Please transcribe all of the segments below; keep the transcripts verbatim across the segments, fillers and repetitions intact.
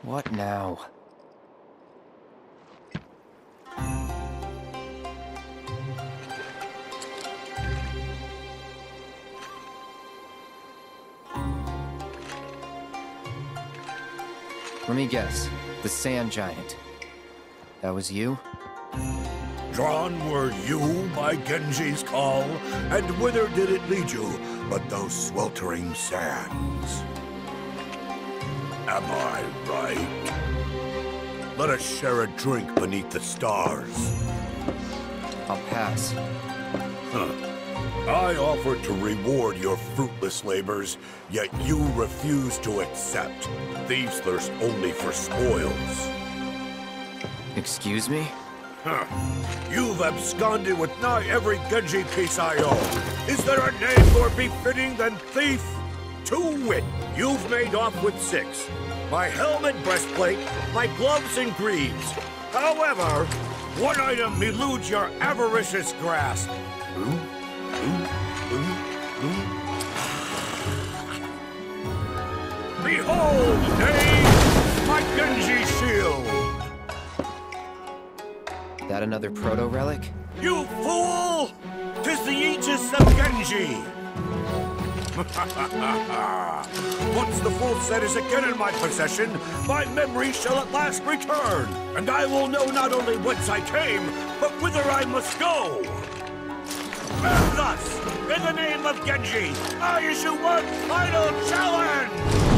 What now? Let me guess. The Sand Giant. That was you? Drawn were you by Genji's call, and whither did it lead you but those sweltering sands? Am I right? Let us share a drink beneath the stars. I'll pass. Huh. I offered to reward your fruitless labors, yet you refuse to accept. Thieves thirst only for spoils. Excuse me? Huh. You've absconded with nigh every Genji piece I own. Is there a name more befitting than thief? To wit, you've made off with six. My helmet, breastplate, my gloves and greaves. However, one item eludes your avaricious grasp. Ooh, ooh, ooh, ooh. Behold, knave, my Genji shield! That another proto-relic? You fool! 'Tis the Aegis of Genji! Once the full set is again in my possession, my memory shall at last return, and I will know not only whence I came, but whither I must go! And thus, in the name of Genji, I issue one final challenge!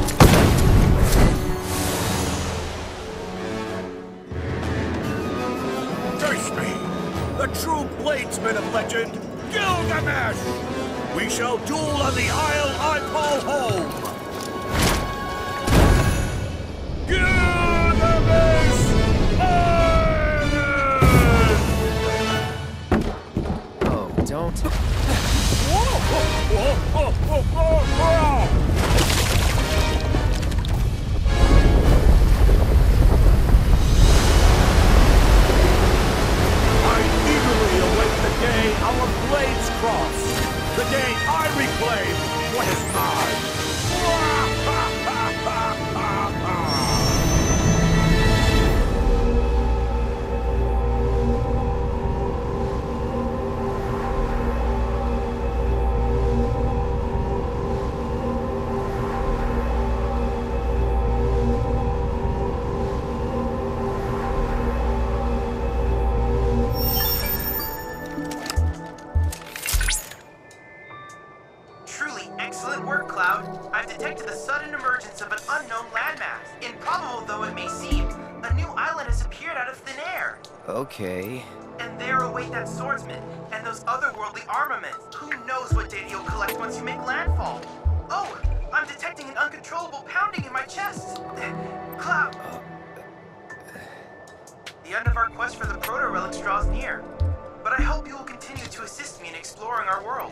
Face me, the true bladesman of legend, Gilgamesh! We shall duel on the isle I call home! Gilgamesh Island! Oh, don't... Whoa, whoa, whoa, whoa, whoa, whoa. I eagerly await the day our blades cross. The day I reclaim what is mine! Excellent work, Cloud. I've detected the sudden emergence of an unknown landmass. Improbable though it may seem, a new island has appeared out of thin air. Okay. And there await that swordsman and those otherworldly armaments. Who knows what data you'll collect once you make landfall? Oh, I'm detecting an uncontrollable pounding in my chest. Cloud. The end of our quest for the proto-relics draws near, but I hope you will continue to assist me in exploring our world.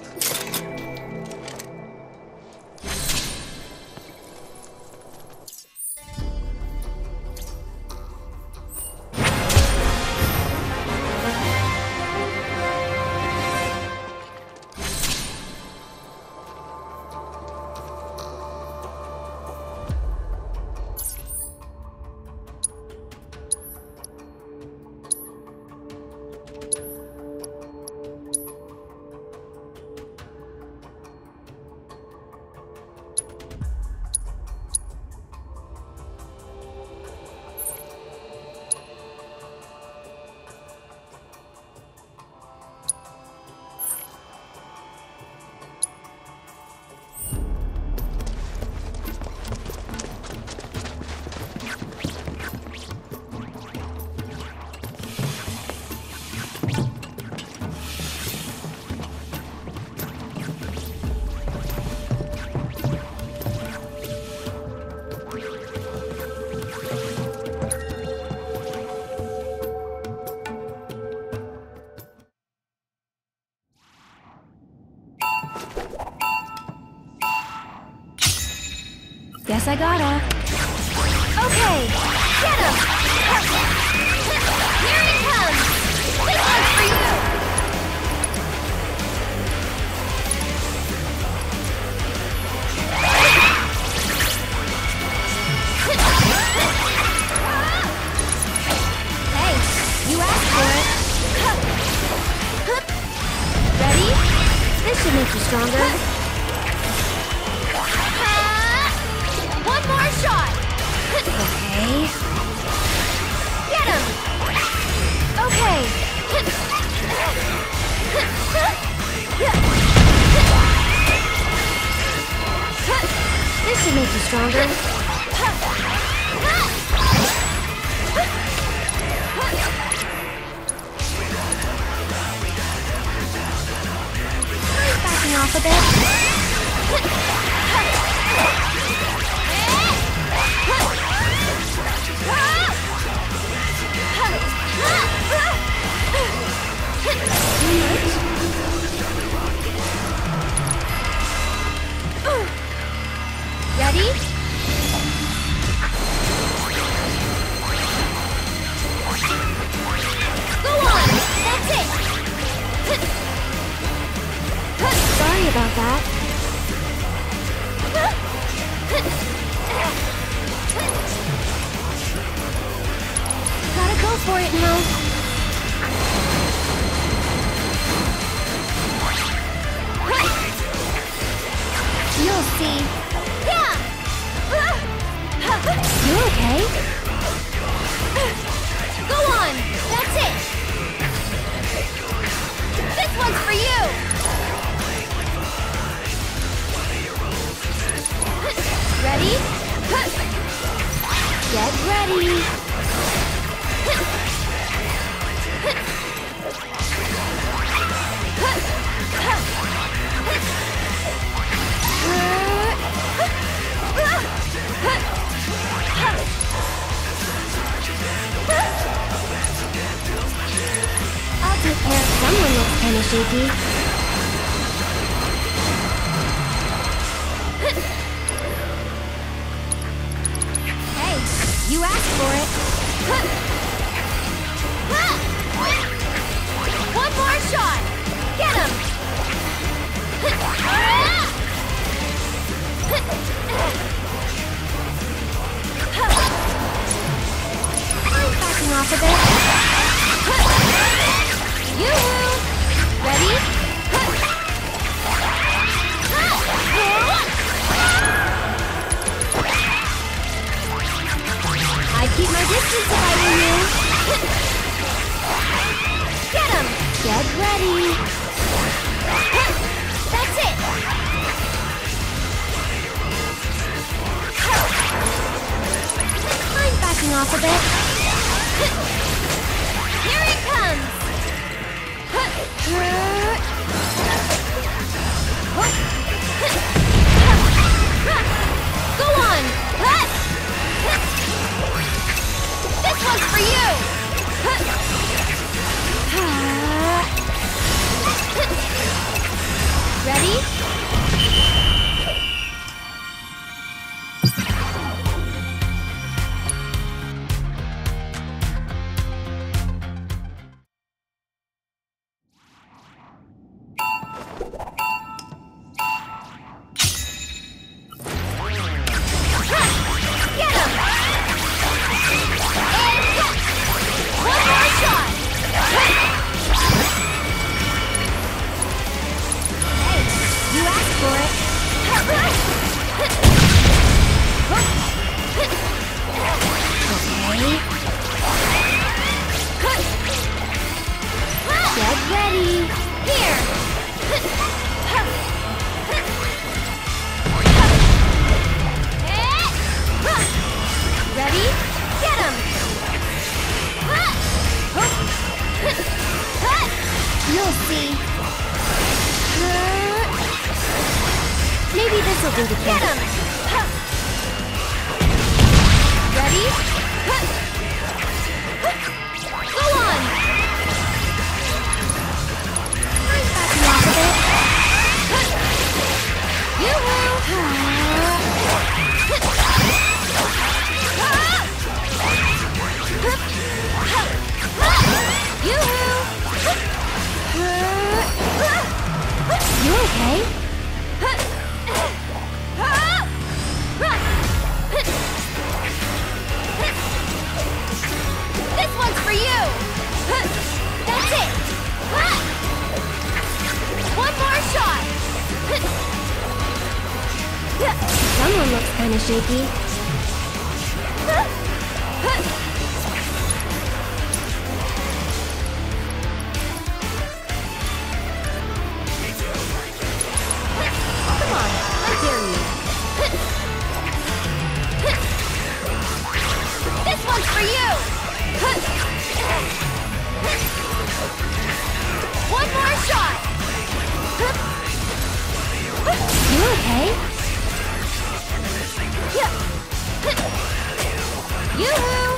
Guess I gotta. Okay, get him! Here he comes! This one's for you! should make you stronger. One more shot! Okay. Get him! Okay. This should make you stronger. Backing off a bit. Ready? Go on! That's it! Sorry about that. Gotta go for it now. You'll see. Yeah! You okay? Go on! That's it! This one's for you! Ready? Get ready! I'll take care of someone looks kinda shaky. Hey, you asked for it. One more shot! Get him! I'm backing off a bit. Yoo-hoo! Ready? I'd keep my distance if I were you. Get him! Get ready! That's it! I'm backing off a bit. Here it comes! Go on! This one's for you! Ready? Maybe this'll do the trick. Get him! Ready? Go on! I'm backing off a bit. Yoo-hoo! Yoo-hoo! You okay? Someone looks kinda shaky. Come on, I dare you. This one's for you! One more shot! You okay? Yoo-hoo!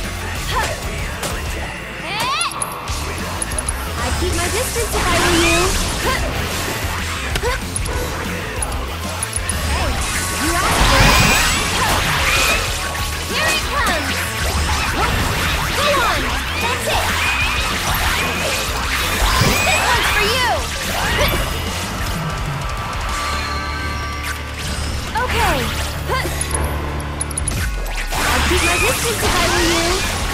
I'd keep my distance if I were you. Hey, you asked for it. Here it comes! Go on! That's it! This one's for you! Okay. I'd keep my distance if I were you.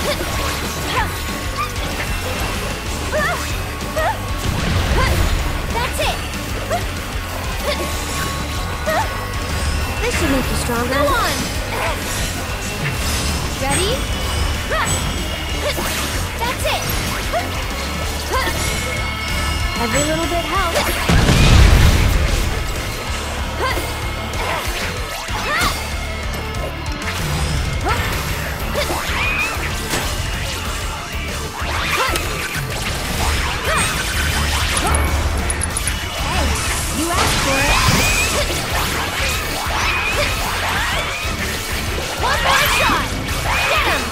That's it. This should make you stronger. Go on. Ready? That's it. Every little bit helps. You asked for it. One more shot. Get him.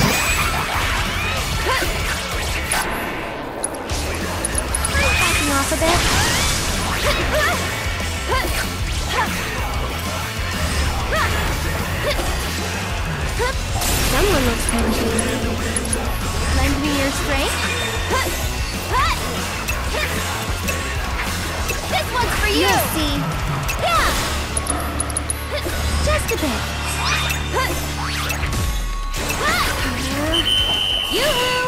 I'm backing off a bit. Someone looks kind of shaky. Lend me your strength. This one's for you! You'll see. Yeah! Just a bit. Yoo-hoo!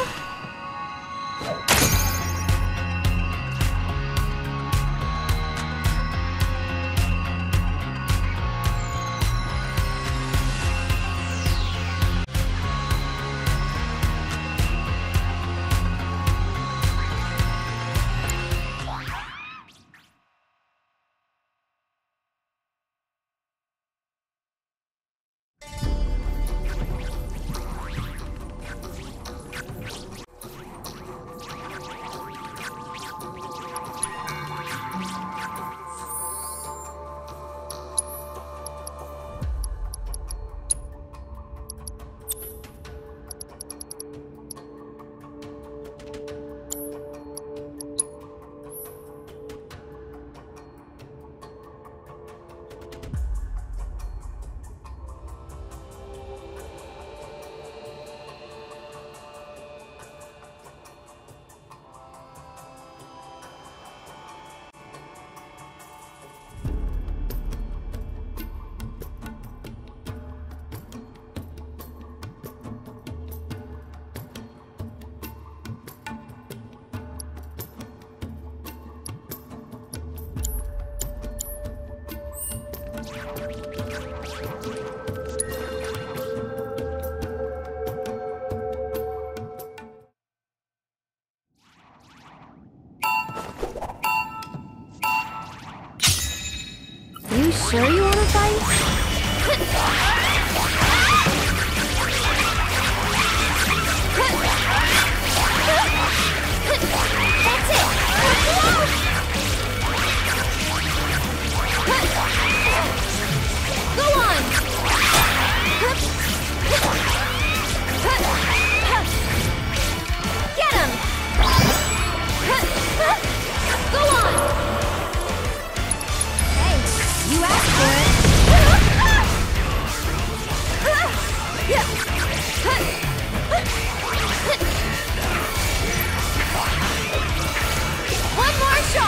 You sure you want to fight? That's it! Go on! Get him! Go on! You asked for it. One more shot.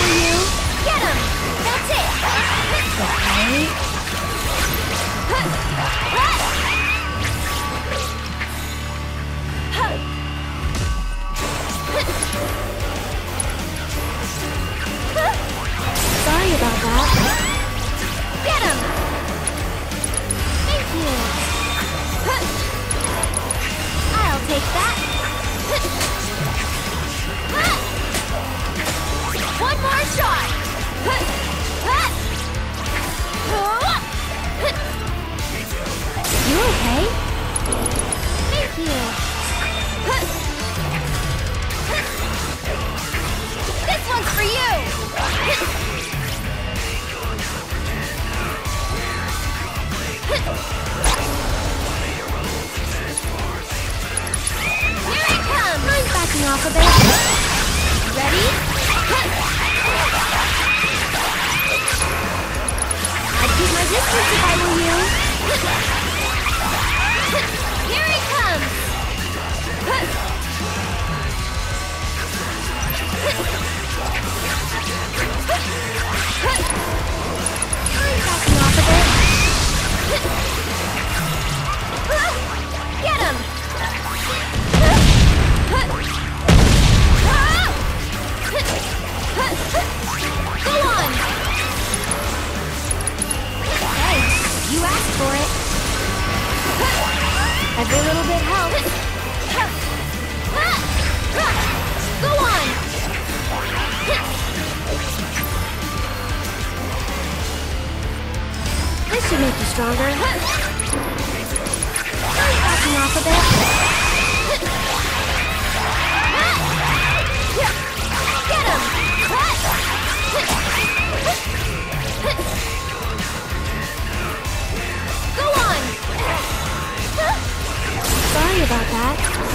follow you. Get him! That's it! Okay. Sorry about that. Get him! Thank you. I'll take that. One more shot. You okay? Thank you. This one's for you. Here it comes! I'm backing off a bit. Ready? I'd keep my distance if I were you. Here it comes! I'm backing off a bit. Get him! Go on! Hey, you asked for it. Every little bit helps. Go on! This should make you stronger. I'm backing off a bit. Get him! Go on! Sorry about that.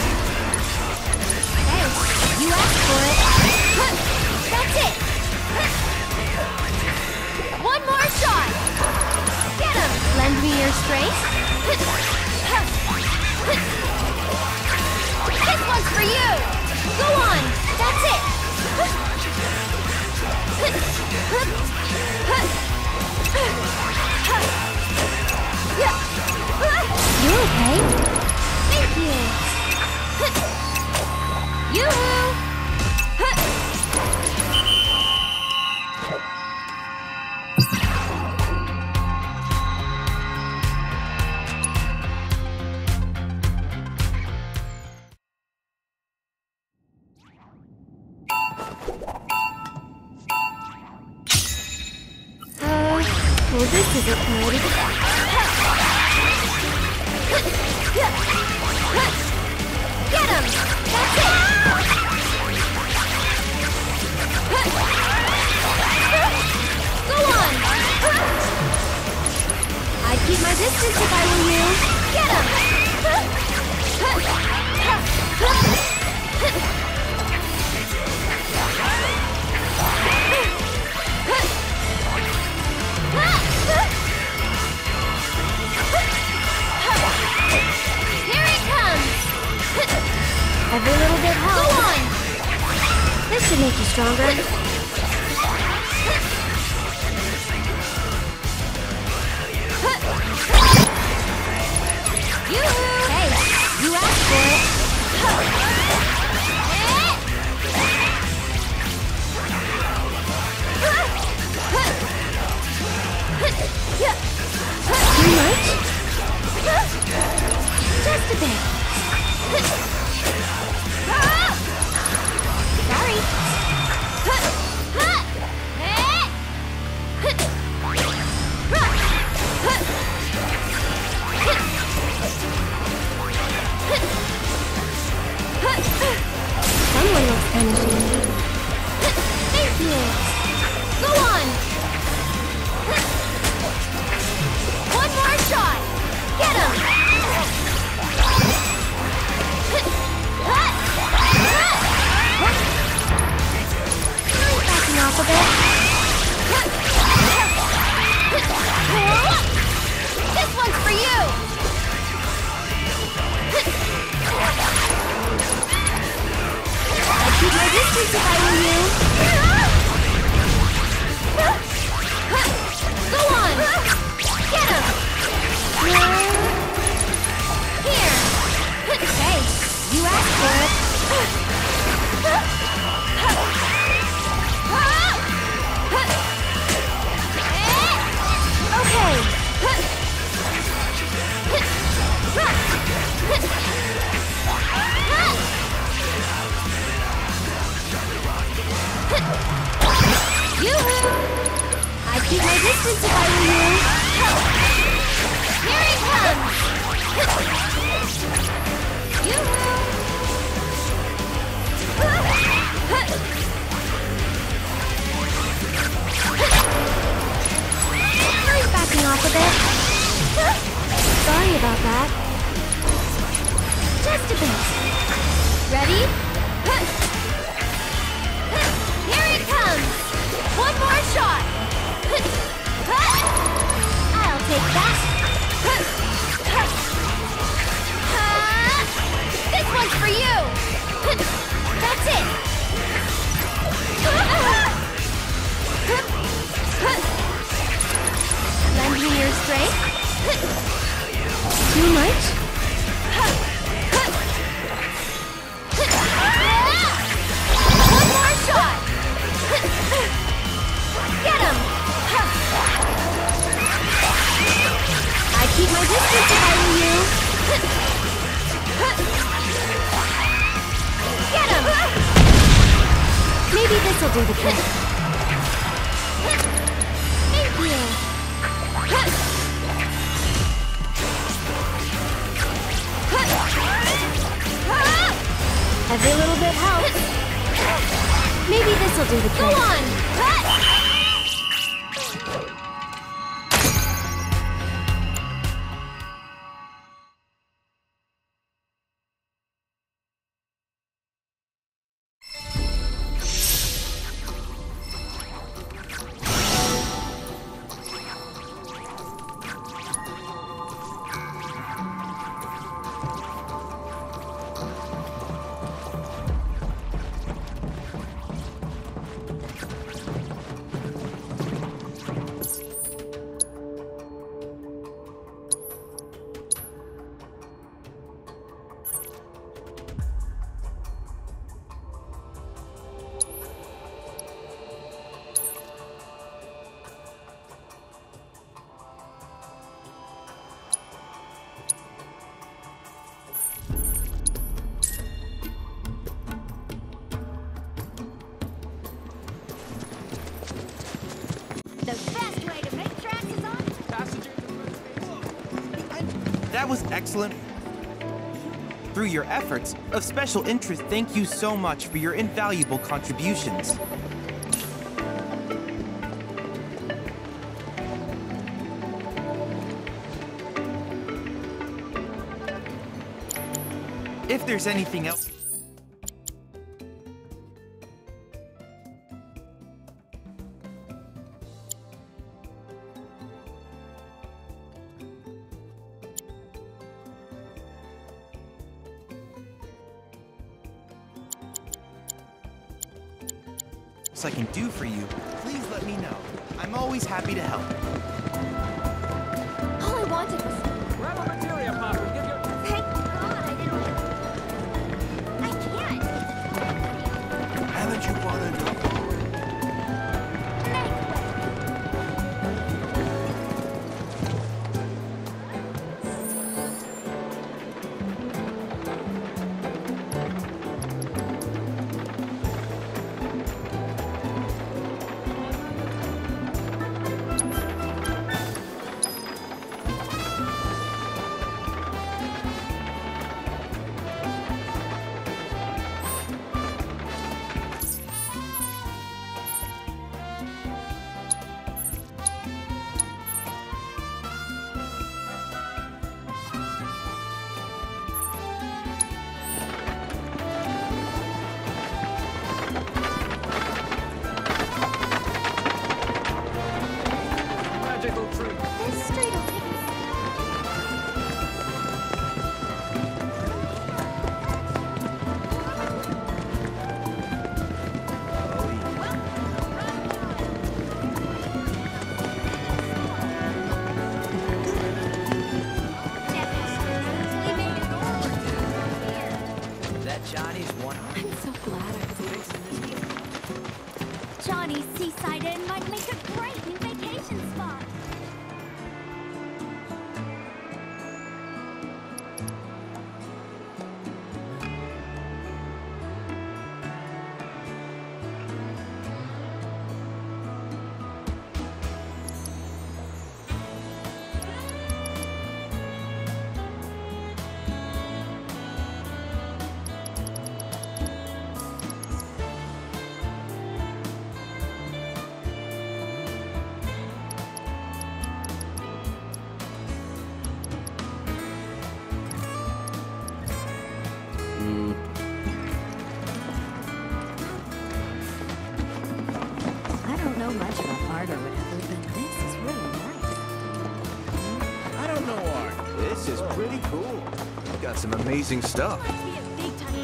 Hey, you asked for it. That's it! One more shot! Get him! Lend me your strength. This one's for you! Go on! That's it! You okay? Thank you! Yoo-hoo! Well, this isn't good. Get him! That's it! Go on! I'd keep my distance if I were you. Get him! Here it comes! Every little bit helps. Go on! This should make you stronger. Yoo-hoo! Hey, you asked for it. Too much? Just a bit. Sorry. Someone looks energy. Thank you. Go on. One more shot. Get him. Backing off a bit. This one's for you. I'd keep my distance if asked for it. Okay. Yoo-hoo! I'd keep my distance if I were you. Here he comes! Yoo-hoo! Hurry, backing off a bit. Sorry about that. Just a bit. Ready? Here he comes! One more shot! I'll take that! This one's for you! That's it! Lend me your strength? Too much? One more shot! Get him! I'd keep my distance if I were you. Get him! Maybe this'll do the trick. Thank you. Every little bit helps. Maybe this'll do the trick. Go on! That was excellent. Through your efforts, of special interest, thank you so much for your invaluable contributions. If there's anything else... I can do for you, please let me know. I'm always happy to help. All I wanted was... Grab a materia pop and give your... Thank God I didn't... I can't. Haven't you bought enough? Johnny's one. I'm so glad I was able to meet you. Johnny's Seaside Inn might make a great new vacation spot. I don't know much about art or whatever, but this is really nice. I don't know art. This is pretty cool. You got some amazing stuff. Must be a big time.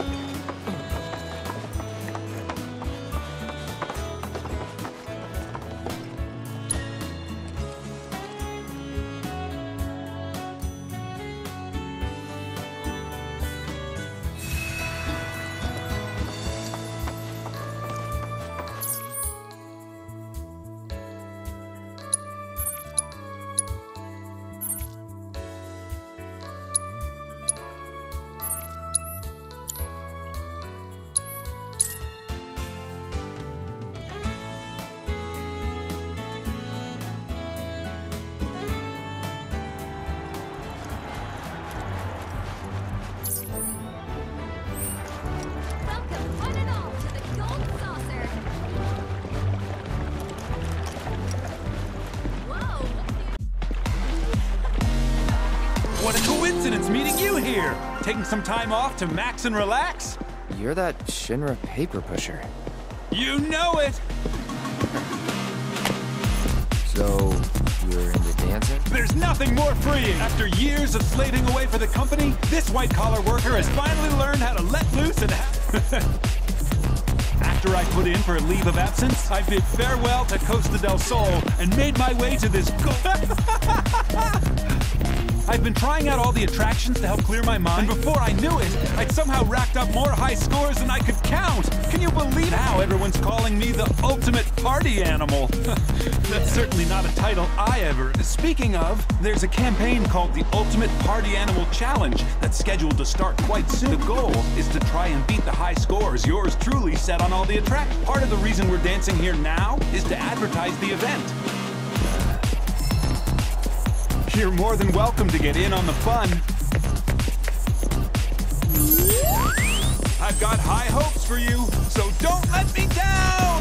Welcome, one and all, to the Gold Saucer. Whoa! What a coincidence meeting you here! Taking some time off to max and relax? You're that Shinra paper pusher. You know it! So, you're into dancing? There's nothing more freeing! After years of slaving away for the company, this white-collar worker has finally learned how to let loose and ha- After I put in for a leave of absence, I bid farewell to Costa del Sol and made my way to this go- I've been trying out all the attractions to help clear my mind, and before I knew it, I'd somehow racked up more high scores than I could count. Can you believe now everyone's calling me the ultimate party animal? That's certainly not a title I ever... Speaking of, there's a campaign called the Ultimate Party Animal Challenge that's scheduled to start quite soon. The goal is to try and beat the high scores yours truly set on all the attractions. Part of the reason we're dancing here now is to advertise the event. You're more than welcome to get in on the fun. I've got high hopes for you, so don't let me down!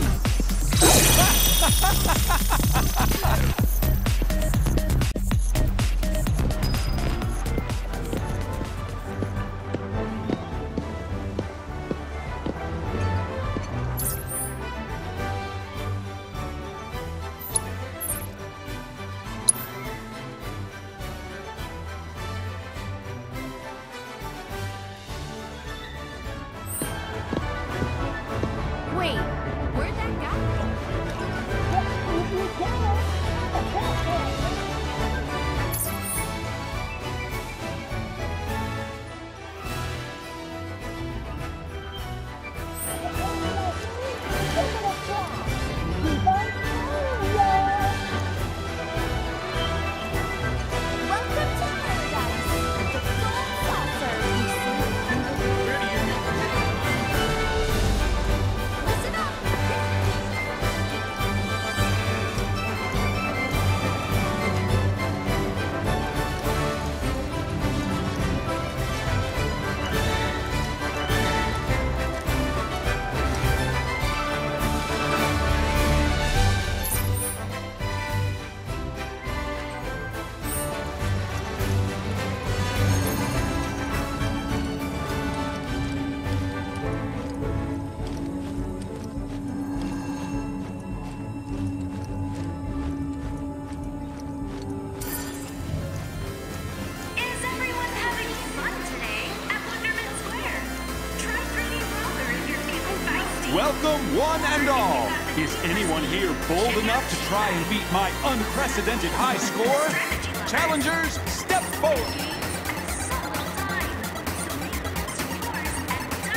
Wait, where'd that go? Welcome to Paradise, the Gold Saucer. Listen up. Is everyone having fun today at Wonderment Square? Try three D Roller if you're feeling feisty. Welcome, one and all! Is anyone here bold enough to try and beat my unprecedented high score? Challengers, step forward! So well timed. So make the best of yours and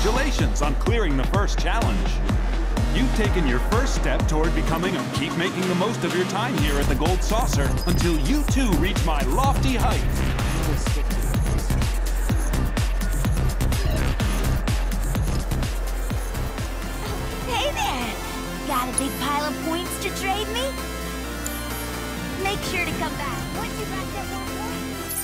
Congratulations on clearing the first challenge. You've taken your first step toward becoming a keep making the most of your time here at the Gold Saucer until you too reach my lofty heights. Hey there! Got a big pile of points to trade me? Make sure to come back once you rack up more points.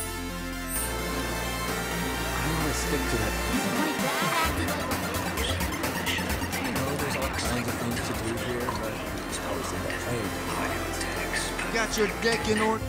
I want to stick to that. Like that, acting like I know there's all kinds of things to do here, but it's always the best. Hey, Got your deck in order?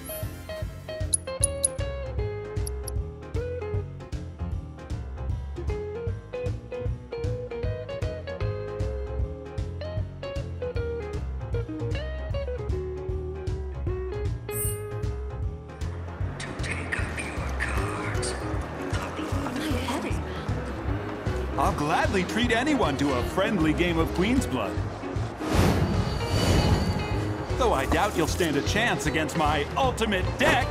I'll gladly treat anyone to a friendly game of Queen's Blood. Though I doubt you'll stand a chance against my ultimate deck.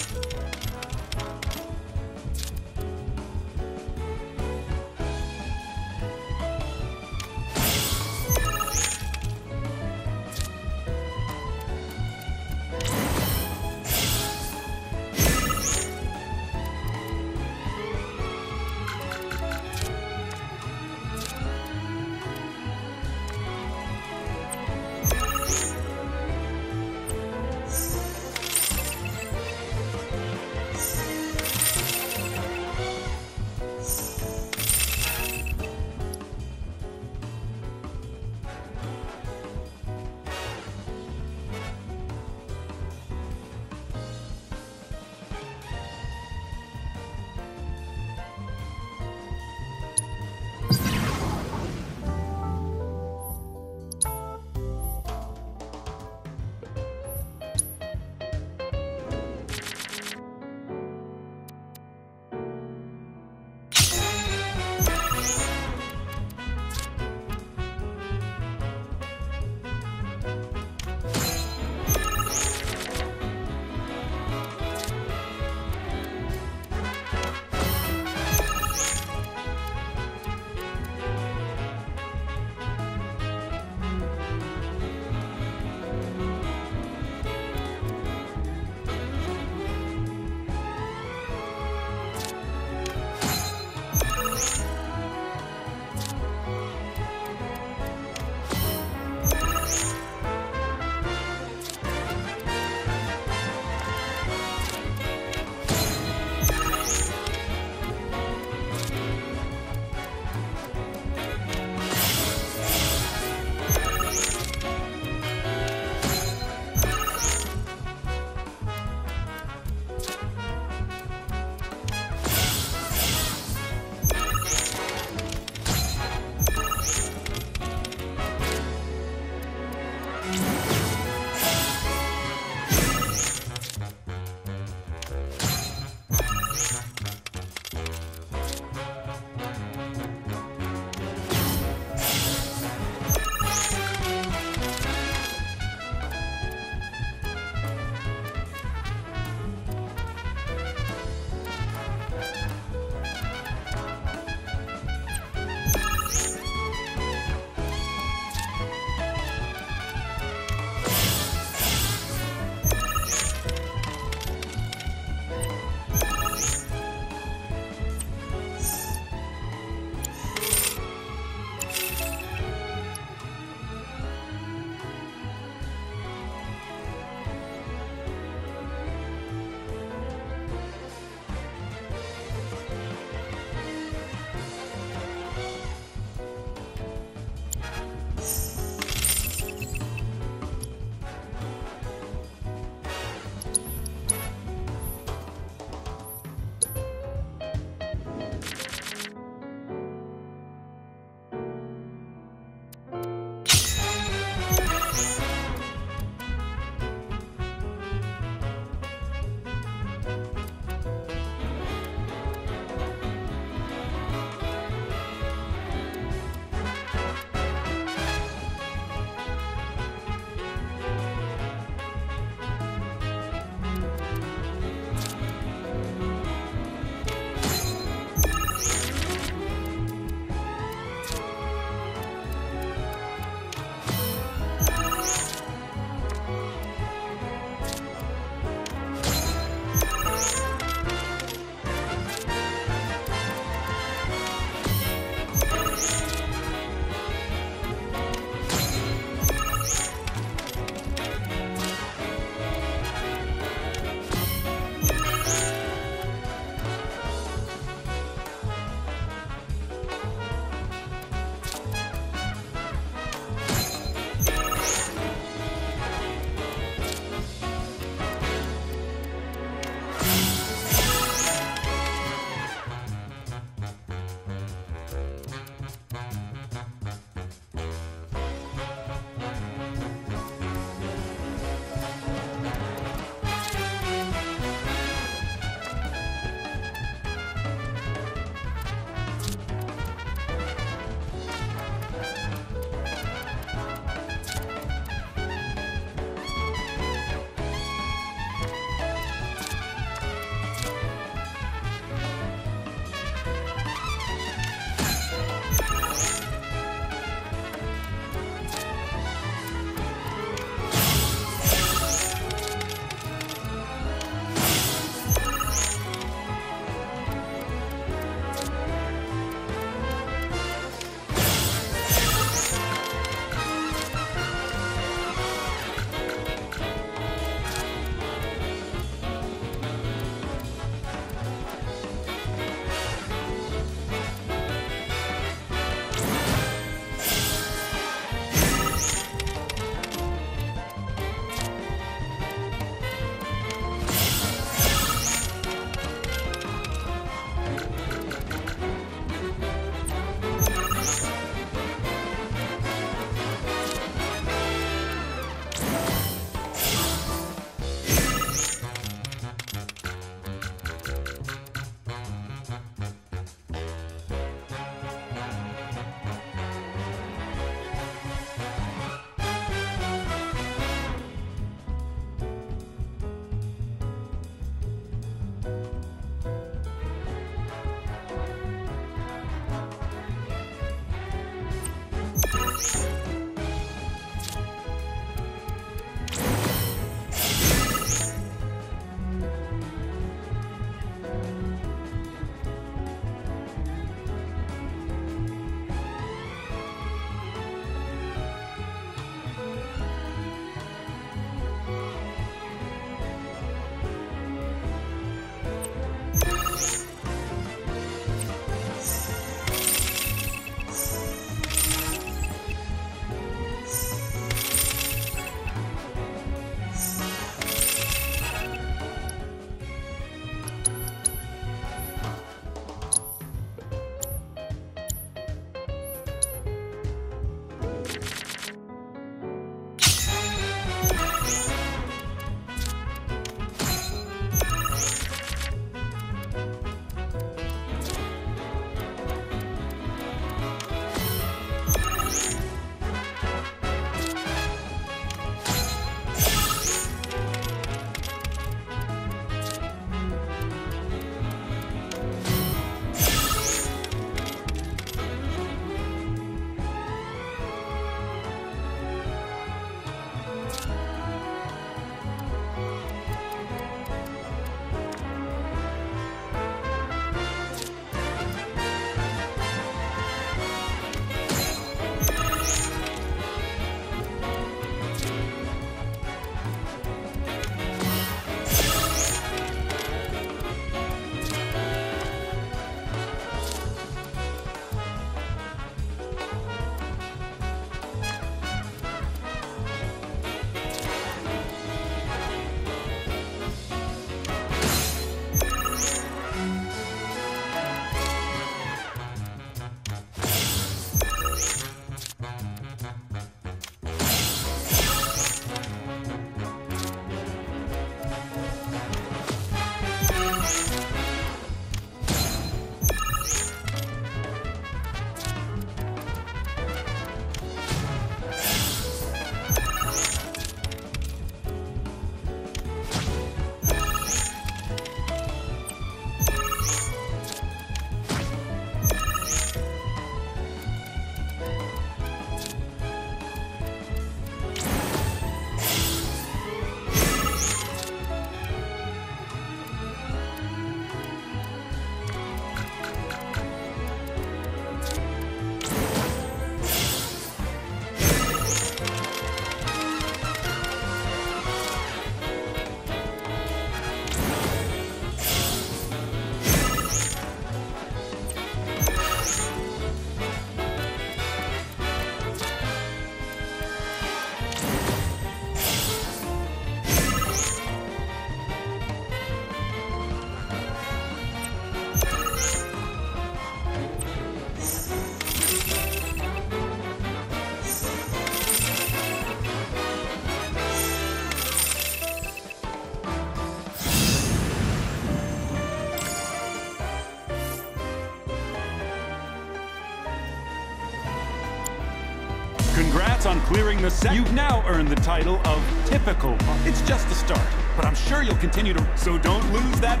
Congrats on clearing the set. You've now earned the title of Typical. It's just the start, but I'm sure you'll continue to... So don't lose that...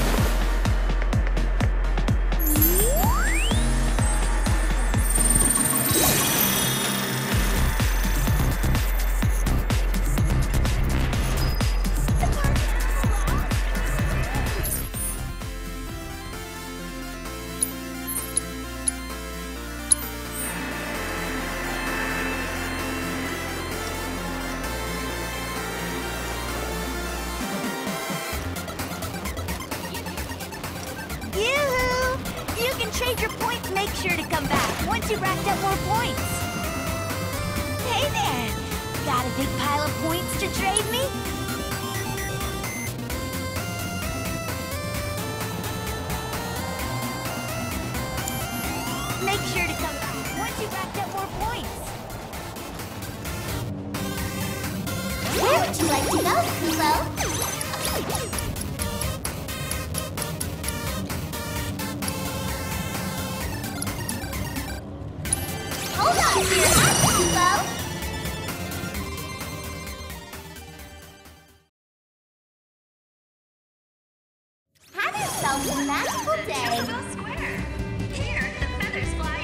Yoo-hoo! You can trade your points. Make sure to come back once you've racked up more points. Hey there! Got a big pile of points to trade me? Make sure to come back once you've racked up more points. Where would you like to go, Kulo? Hold on to your hat, Kulo! Have yourself a magical day! Square. Here, the feathers fly